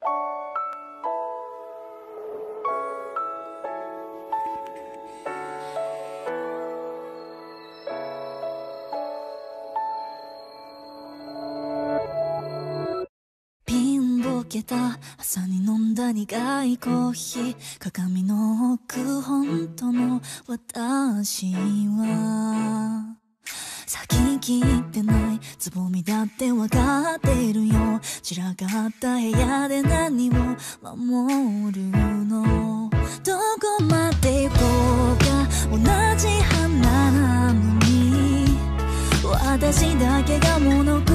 けた朝に飲んだ苦いコーヒー、鏡の奥本当の私は咲ききってないつぼみだってわかってるよ。散らかった部屋で何を守るの。どこまで行こうか同じ花なのに私だけが物